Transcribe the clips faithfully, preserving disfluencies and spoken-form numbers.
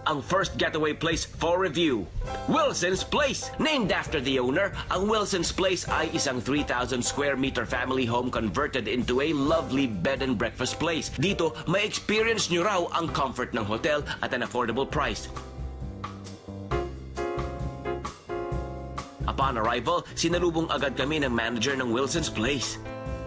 ang first getaway place for review. Wilson's Place. Named after the owner, ang Wilson's Place ay isang three thousand square meter family home converted into a lovely bed and breakfast place. Dito, may experience nyo raw ang comfort ng hotel at an affordable price. Upon arrival, sinalubong agad kami ng manager ng Wilson's Place.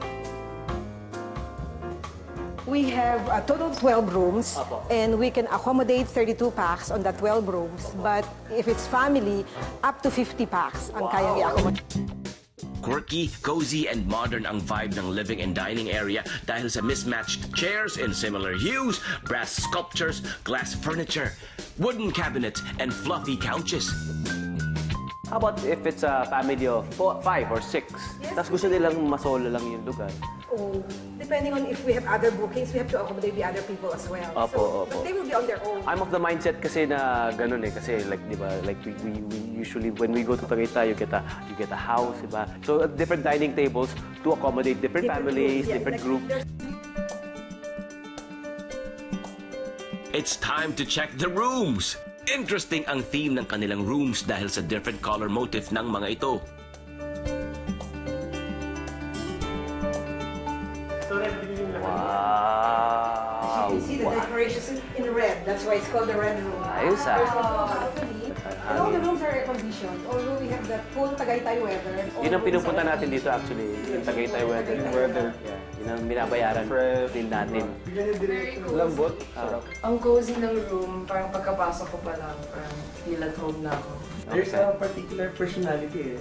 We have a total of twelve rooms, and we can accommodate thirty-two packs on the twelve rooms. But if it's family, up to fifty packs ang kayang i-accommodate. Quirky, cozy, and modern ang vibe ng living and dining area dahil sa mismatched chairs in similar hues, brass sculptures, glass furniture, wooden cabinets, and fluffy couches. How about if it's a family of four, five or six? Yes. Tapos gusto nilang masolo lang yung lugar. Oh, depending on if we have other bookings, we have to accommodate the other people as well. Opo, so, opo. But they will be on their own. I'm of the mindset kasi na ganun eh. Kasi like, di ba, like we, we, we usually, when we go to Tagaytay, you get a, you get a house, di ba? So at different dining tables to accommodate different, different families, groups, yeah, different like, groups. It's time to check the rooms. Interesting ang theme ng kanilang rooms dahil sa different color motif ng mga ito. Wow! You can see the decorations in red. That's why it's called the red room. Ayos ah. There's also balcony. And all the rooms are air-conditioned. Although we have the full Tagaytay weather. Yun ang pinupunta natin dito actually. Yung Tagaytay weather. Weather. Yeah. Yun ang binabayaran din natin. Lambot. Sarap. Ang cozy ng room, parang pagkapasok ko pa lang, parang feel at home na ako. There's a particular personality eh.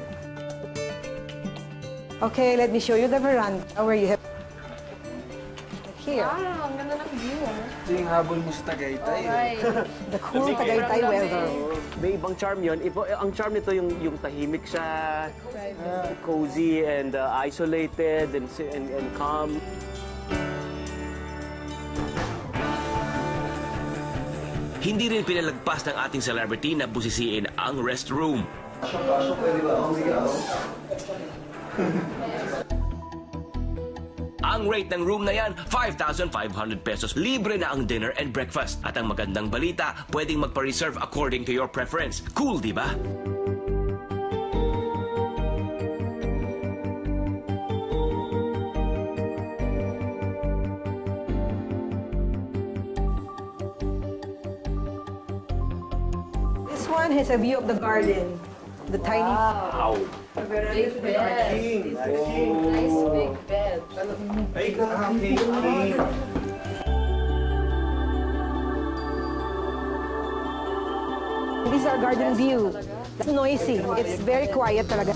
Okay, let me show you the veranda where you have here. Wow, ang ganda ng view ah. Ito yung habol mo sa Tagaytay. Alright. The cool Tagaytay weather. May ibang charm yun. Iba, ang charm nito yung, yung tahimik siya, uh, cozy and uh, isolated and, and, and calm. Hindi rin pinalagpas ng ating celebrity na busisiin ang restroom. Pasok, pwede ba? Oh, sige ako. Ang rate ng room na yan, five thousand five hundred pesos. Libre na ang dinner and breakfast. At ang magandang balita, pwedeng magpa-reserve according to your preference. Cool, di ba? This one has a view of the garden. The tiny... Wow! Big bed. King. Nice big bed. Ay, king. King. This is our garden view. It's noisy. It's very quiet talaga.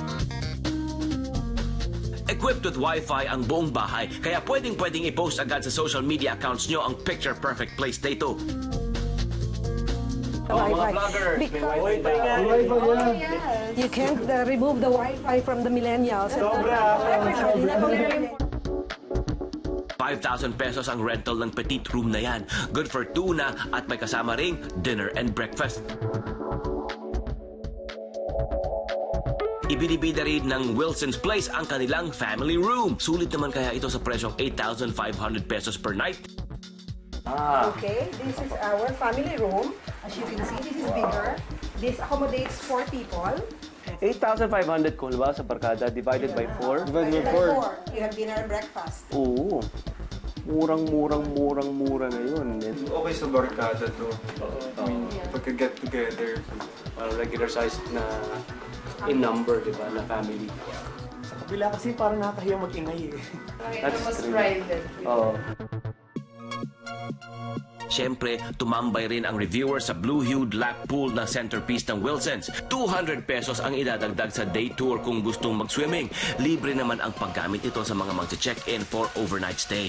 Equipped with Wi-Fi ang buong bahay, kaya pwedeng-pwedeng i-post agad sa social media accounts nyo ang picture-perfect place dito. Oh, mga vloggers, may Wi-Fi nga. Oh, yes. You can't uh, remove the Wi-Fi from the millennials. five thousand pesos ang rental ng petite room na yan. Good for two na at may kasama ring dinner and breakfast. Ibinibida rin ng Wilson's Place ang kanilang family room. Sulit naman kaya ito sa presyong eight thousand five hundred pesos per night. Ah. Okay, this is our family room. As you can see, this is bigger. This accommodates four people. eight thousand five hundred kung ba sa barkada, divided by four. Divided by four. You have dinner and breakfast. Oo. Murang, murang, murang, mura ngayon. Okay sa barkada to. I mean, pagka-get together. Uh, regular size na in number, di ba, na family. Sa kabila kasi parang nakakahiya mag-ingay eh. That's mas private. Oo. Siyempre, tumambay rin ang reviewer sa blue-hued lap pool na centerpiece ng Wilson's. two hundred pesos ang idadagdag sa day tour kung gustong mag-swimming. Libre naman ang paggamit ito sa mga mag-check-in for overnight stay.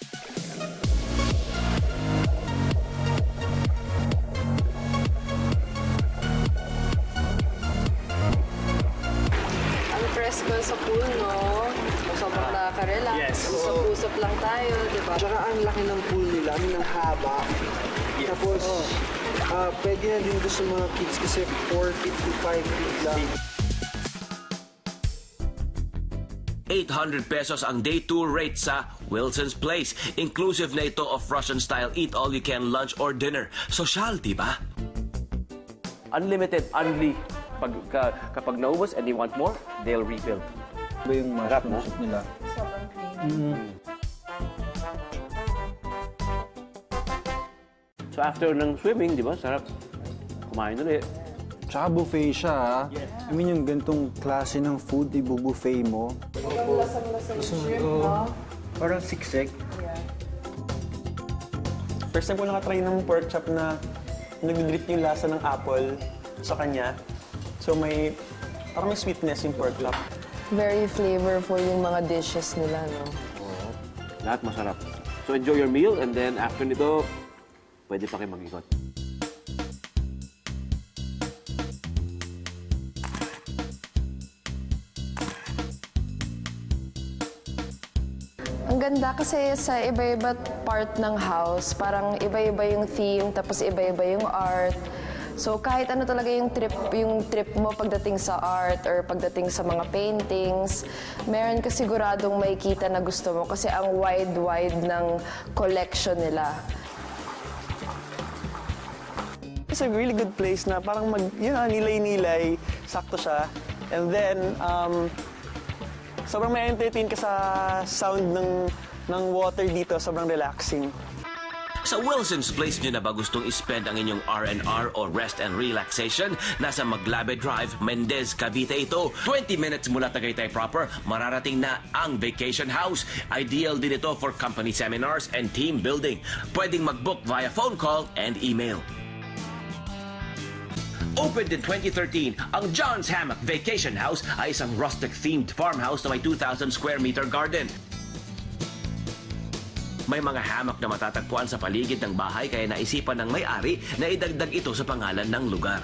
Ang fresco sa pool, no? Sobrang nakaka-relax. Yes. Usap-usap lang tayo, di ba? Tsaka ang laki ng pool nila, ang haba. Yes. Tapos, uh, pwede na din gusto mga kids kasi four feet to five feet lang. eight hundred pesos ang day tour rate sa Wilson's Place. Inclusive na ito of Russian-style eat-all-you-can lunch or dinner. Sosyal, di ba? Unlimited, unli. Pag, ka, kapag naubos and you want more, they'll refill. Ba yung mushroom soup nila? Sobrang creamy. Mm. So after ng swimming, di ba, sarap kumain ulit. Tsaka buffet siya, ha? I mean, yung gantong klase ng food, ibu-buffet mo. Sobrang lasang-lasa yung shrimp, no? Parang siksik. Yeah. First time ko nakatry ng pork chop na nag-drip yung lasa ng apple sa kanya. So may, parang may sweetness yung pork chop. Very flavorful yung mga dishes nila, no? Oo. Lahat masarap. So enjoy your meal and then after nito, pwede pa kayo mag-ikot. Ang ganda kasi sa iba-iba part ng house, parang iba-iba yung theme, tapos iba-iba yung art. So kahit ano talaga yung trip, yung trip mo pagdating sa art or pagdating sa mga paintings, meron ka siguradong makikita na gusto mo kasi ang wide-wide ng collection nila. It's a really good place na parang mag, yun na, nilay-nilay, sakto siya. And then, um, sobrang may entertain ka sa sound ng, ng water dito, sobrang relaxing. Sa Wilson's Place nyo na ba gustong ispend ang inyong R and R o rest and relaxation? Nasa Maglabe Drive, Mendez, Cavite ito. twenty minutes mula Tagaytay proper, mararating na ang vacation house. Ideal din ito for company seminars and team building. Pwedeng mag-book via phone call and email. Opened in twenty thirteen, ang John's Hammock Vacation House ay isang rustic-themed farmhouse na may two thousand square meter garden. May mga hammock na matatagpuan sa paligid ng bahay kaya naisipan ng may-ari na idagdag ito sa pangalan ng lugar.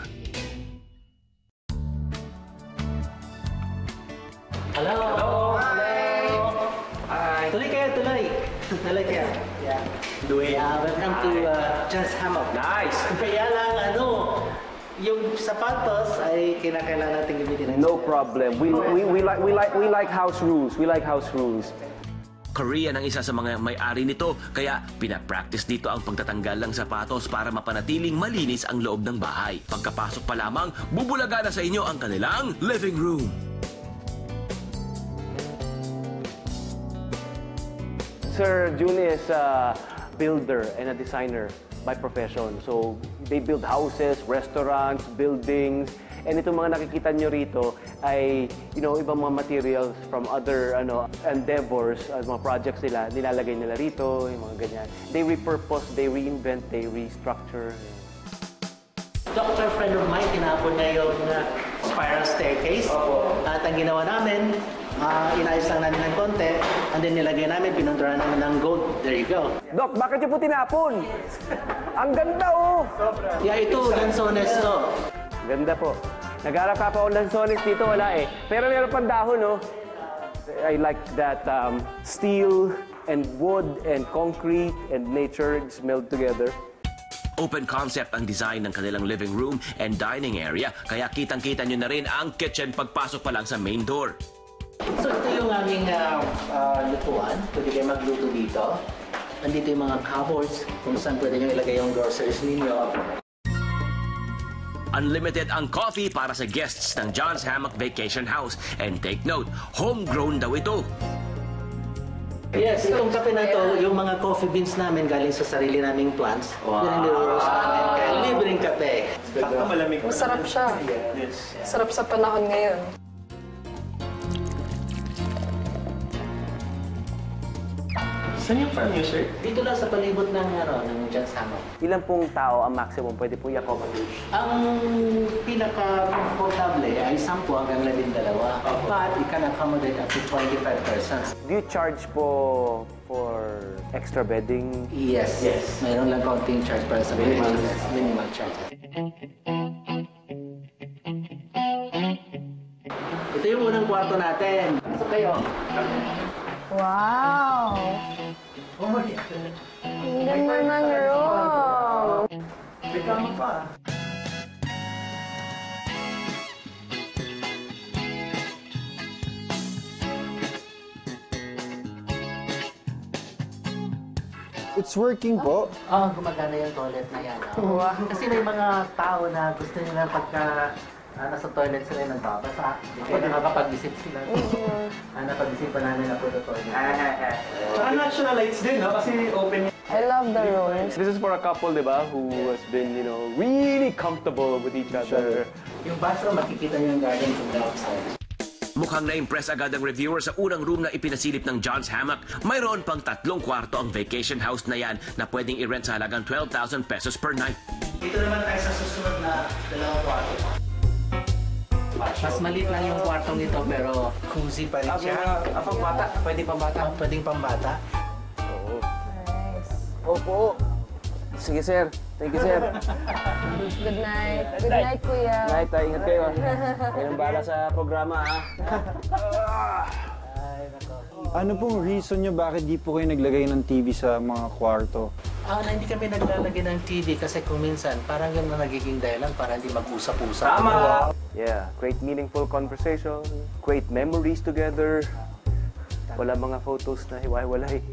Hello! Hello! Hello! Hi! Tuloy kayo, tuloy! Tuloy kayo. Yeah. Duane. Yeah, welcome to uh, John's Hammock. Nice! Kaya lang, ano, yung sapatos ay kinakailangan natin gamitin. No problem. We, we, we, like, we, like, we like house rules. We like house rules. Korean ang isa sa mga may-ari nito, kaya pinapractice dito ang pagtatanggal ng sapatos para mapanatiling malinis ang loob ng bahay. Pagkapasok pa lamang, bubulaga na sa inyo ang kanilang living room. Sir June is a builder and a designer by profession. So, they build houses, restaurants, buildings, and itong mga nakikita nyo rito ay, you know, ibang mga materials from other ano endeavors, uh, mga projects nila, nilalagay nila rito, yung mga ganyan. They repurpose, they reinvent, they restructure. Doctor friend of mine, tinapon niya yung uh, spiral staircase. Opo. At ang ginawa namin, uh, inayos lang namin ng konti, and then nilagay namin, pinunturan namin ng gold. There you go. Doc, bakit niyo po tinapon? Ang ganda, oh! Yeah, ito, lansones to. Ganda po. Nag-arap ka pa ako ng sonis dito, wala eh. Pero meron pang dahon, no? I like that um, steel and wood and concrete and nature meld together. Open concept ang design ng kanilang living room and dining area, kaya kitang-kita nyo na rin ang kitchen pagpasok pa lang sa main door. So ito yung aming uh, uh, lutuan. Pwede kayo magluto dito. Nandito yung mga cupboards kung saan pwede nyo ilagay yung groceries ninyo. Unlimited ang coffee para sa guests ng John's Hammock Vacation House. And take note, homegrown daw ito. Yes, itong kape na to, yung mga coffee beans namin galing sa sarili naming plants. Wow. Yan ang niro-roast namin. Kaya libreng kape. Masarap siya. Sarap sa panahon ngayon. Saan yung farm nyo, sir? Dito lang sa palibot ng, ano, ng John's Hammock. Ilan pong tao ang maximum pwede po i-accommodate? Ang pinaka-comfortable ay sampu hanggang labing dalawa. But it can accommodate up to twenty-five persons. Do you charge po for extra bedding? Yes. Yes. Mayroon lang konting charge para sa minimal, minimal charges. Ito yung unang kwarto natin. Pasok kayo. Wow! Oh my God. Ang ganda ng room! Bigyan mo pa. It's working po. Oo, oh, gumagana yung toilet na yan. Oh. Kasi may mga tao na gusto nila pagka ah, nasa toilet sila yung nagbabasa. Hindi kaya nakakapag-isip sila. Ah, napag-isipan namin na po the toilet. Parang natural lights din, no? Kasi open yung... I love the rooms. This is for a couple, di ba, who has been, you know, really comfortable with each other. Yung bathroom, makikita niyo yung garden from the outside. Mukhang na-impress agad ang reviewer sa unang room na ipinasilip ng John's Hammock. Mayroon pang tatlong kwarto ang vacation house na yan na pwedeng i-rent sa halagang twelve thousand pesos per night. Dito naman tayo sa susunod na dalawang kwarto. Mas maliit lang yung kwartong ito pero cozy pa rin siya. Ah, pambata? Pwede pambata? Ah, pwedeng pambata. Oo. Opo. Sige, sir. Thank you, sir. Good night. Good night, kuya. Night, tayo. Ingat kayo. Kayo nang bahala sa programa, ha? Ano pong reason nyo bakit di po kayo naglagay ng T V sa mga kwarto? Ah, na hindi kami naglalagay ng T V kasi kung minsan parang yun na nagiging dahilan para hindi mag-usap-usap. Tama! Yeah, great meaningful conversation, great memories together. Wala mga photos na hiwa-hiwalay.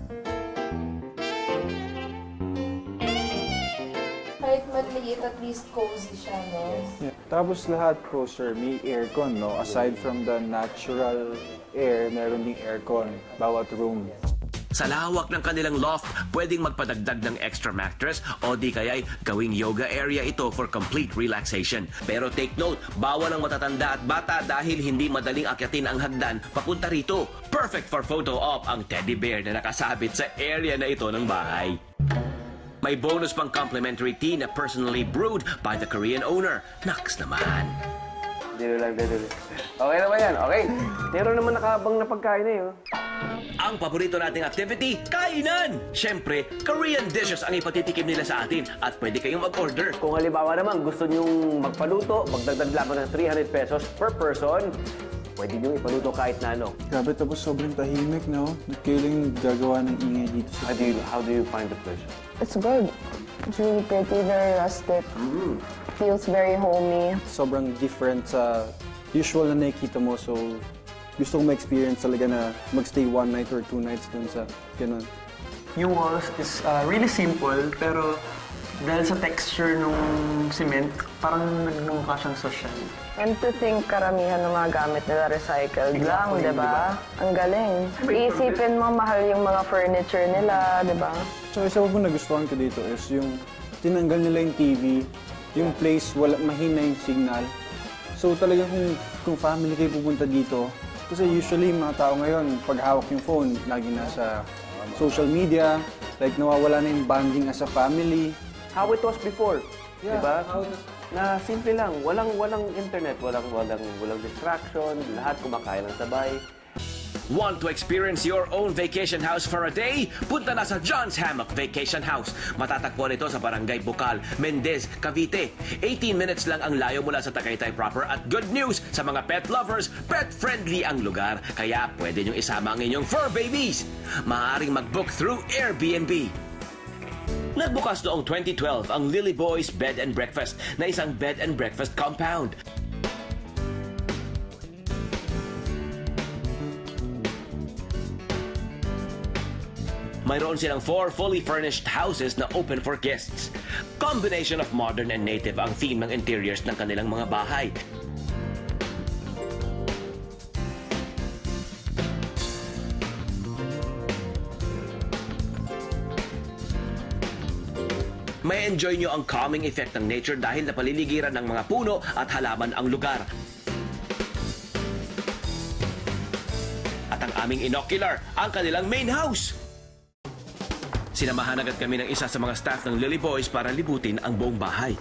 Kahit maliit, at least cozy siya, no? Yeah. Tapos lahat po, sir, may aircon, no? Aside from the natural air, meron ding aircon bawat room. Sa lawak ng kanilang loft, pwedeng magpadagdag ng extra mattress o di kaya'y gawing yoga area ito for complete relaxation. Pero take note, bawal ang matatanda at bata dahil hindi madaling akyatin ang hagdan papunta rito. Perfect for photo op ang teddy bear na nakasabit sa area na ito ng bahay. May bonus pang complimentary tea na personally brewed by the Korean owner. Naks naman. Dito lang, dito lang. Okay naman yan, okay. Meron naman nakabang na pagkain na yun. Ang paborito nating activity, kainan! Siyempre, Korean dishes ang ipatitikim nila sa atin at pwede kayong mag-order. Kung halimbawa naman gusto nyong magpaluto, magdagdag lamang ng three hundred pesos per person, pwede nyo ipaluto kahit na ano. Grabe, tapos sobrang tahimik, no? Kayo lang gagawa ng ingay dito sa... How do you, how do you find the place? It's good. It's really pretty, very rustic. Mm. Feels very homey. Sobrang different sa usual na nakikita mo, so gusto kong ma-experience talaga na magstay one night or two nights dun sa ganun. Yung walls is uh, really simple, pero dahil sa texture nung cement, parang nagmumukha siyang social. And to think karamihan ng mga gamit nila recycled Exactly, lang, di ba? Ang galing. Iisipin mo, mahal yung mga furniture nila, di ba? So isa po nagustuhan ko dito is yung tinanggal nila yung T V, yung place, wala, mahina yung signal. So talagang kung, kung family kayo pupunta dito, kasi usually mga tao ngayon, pag hawak yung phone, lagi nasa social media, like nawawala na yung bonding as a family. How it was before, yeah, diba? Na simple lang, walang walang internet, walang walang walang distraction, lahat kumakain ng sabay. Want to experience your own vacation house for a day? Punta na sa John's Hammock Vacation House. Matatagpuan ito sa Barangay Bukal, Mendez, Cavite. eighteen minutes lang ang layo mula sa Tagaytay proper at good news sa mga pet lovers, pet-friendly ang lugar. Kaya pwede nyo isama ang inyong fur babies. Maaaring mag-book through Airbnb. Nagbukas noong twenty twelve ang Lily Boys Bed and Breakfast na isang bed and breakfast compound. Mayroon silang four fully furnished houses na open for guests. Combination of modern and native ang theme ng interiors ng kanilang mga bahay. May enjoy nyo ang calming effect ng nature dahil napaliligiran ng mga puno at halaman ang lugar. At ang aming inocular, ang kanilang main house. Sinamahan agad kami ng isa sa mga staff ng Lily Boys para libutin ang buong bahay.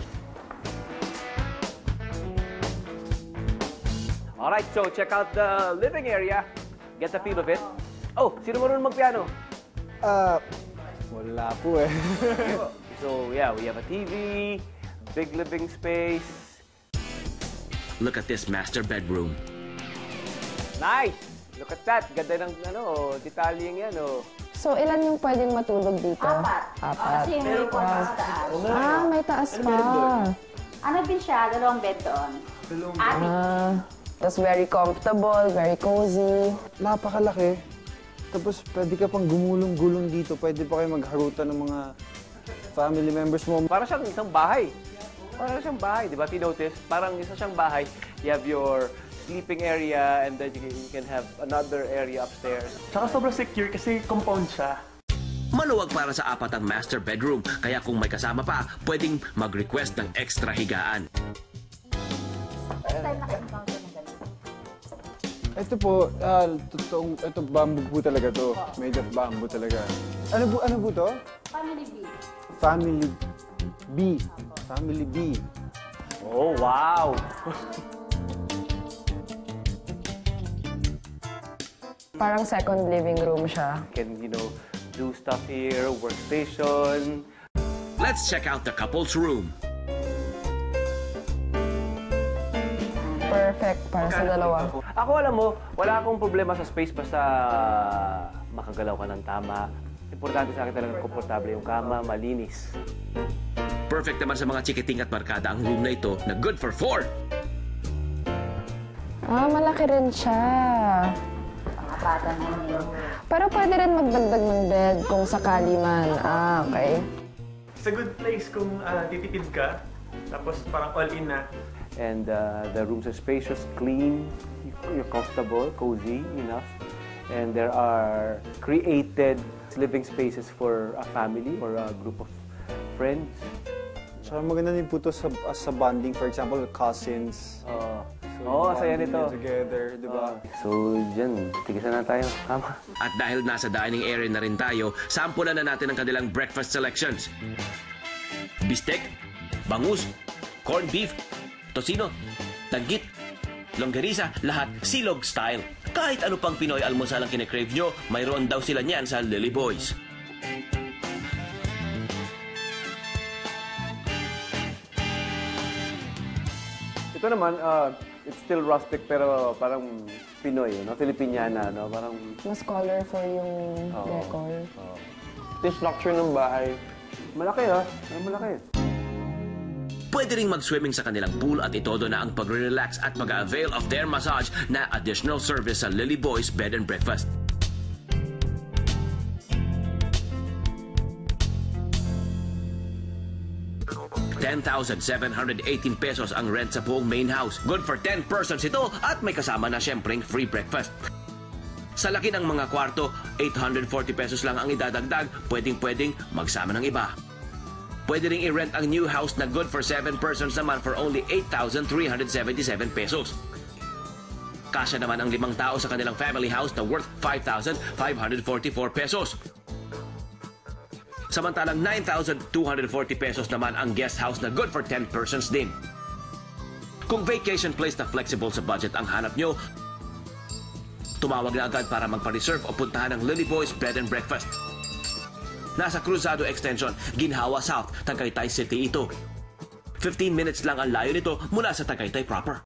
Alright, so check out the living area. Get the feel of it. Oh, sino marunong magpiano? Ah, uh, wala po eh. So yeah, we have a T V, big living space. Look at this master bedroom. Nice! Look at that. Ganda ng ano, detalyeng yan, oh. So, ilan yung pwedeng matulog dito? Apat. Apat. Kasi may kwarto sa taas. Ah, may taas pa. Ano din siya? Dalawang bed doon. Attic. Ah, tapos very comfortable, very cozy. Napakalaki. Tapos pwede ka pang gumulong-gulong dito. Pwede pa kayo magharutan ng mga family members mo. Para siyang isang bahay. Para siyang bahay, di ba? Pinotice, parang isa siyang bahay. You have your sleeping area and then you can, you can have another area upstairs. Tsaka sobrang secure kasi compound siya. Maluwag para sa apat ang master bedroom, kaya kung may kasama pa, pwedeng mag-request ng extra higaan. Ito po, ah, totoong, ito bamboo po talaga to. Made of bamboo talaga. Ano po, ano po to? Family B. Family B. Family B. Oh, wow! Parang second living room siya. You can, you know, do stuff here, workstation. Let's check out the couple's room. Perfect para sa dalawa. Ako, alam mo, wala akong problema sa space basta makagalaw ka ng tama. Importante sa akin talaga komportable yung kama, malinis. Perfect naman sa mga chikiting at barkada ang room na ito na good for four. Ah, malaki rin siya. Bata na yun. Pero pwede rin magdagdag ng bed kung sakali man. Ah, okay. It's a good place kung uh, titipid ka, tapos parang all-in na. And uh, the rooms are spacious, clean, you're comfortable, cozy enough. And there are created living spaces for a family or a group of friends. Tsaka maganda din po to sa, sa bonding. For example, cousins. Uh, So, Oo, oh, saya bonding nito. together, di ba? So, dyan, tigisan na tayo. Tama. At dahil nasa dining area na rin tayo, sampulan na natin ang kanilang breakfast selections. Bistek, bangus, corned beef, tocino, tanggit, longganisa, lahat silog style. Kahit ano pang Pinoy almusal ang kine-crave nyo, mayroon daw sila niyan sa Lily Boys. Ito naman, uh, it's still rustic pero parang Pinoy, no? Filipiniana, no? Parang... Mas colorful yung Oo. decor. Oh. Yung structure ng bahay. Malaki, ha? Malaki. Pwede ring mag-swimming sa kanilang pool at itodo na ang pag-relax at mag-avail of their massage na additional service sa Lily Boys Bed and Breakfast. ten thousand seven hundred eighteen pesos ang rent sa buong main house. Good for ten persons ito at may kasama na syempreng free breakfast. Sa laki ng mga kwarto, eight hundred forty pesos lang ang idadagdag, pwedeng-pwedeng magsama ng iba. Pwede ring i-rent ang new house na good for seven persons naman for only eight thousand three hundred seventy-seven pesos. Kasya naman ang limang tao sa kanilang family house na worth five thousand five hundred forty-four pesos. Samantalang nine thousand two hundred forty pesos naman ang guest house na good for ten persons din. Kung vacation place na flexible sa budget ang hanap nyo, tumawag na agad para magpa-reserve o puntahan ang Lily Boys Bed and Breakfast. Nasa Cruzado Extension, Ginhawa South, Tagaytay City ito. fifteen minutes lang ang layo nito mula sa Tagaytay proper.